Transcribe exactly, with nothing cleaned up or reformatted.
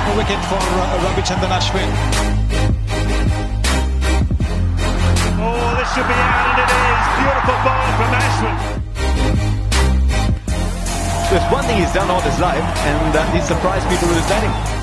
A wicket for uh, Ravichandran Ashwin. Oh, this should be out, and it is. Beautiful ball from Ashwin. There's one thing he's done all his life, and uh, he's surprised people with his batting.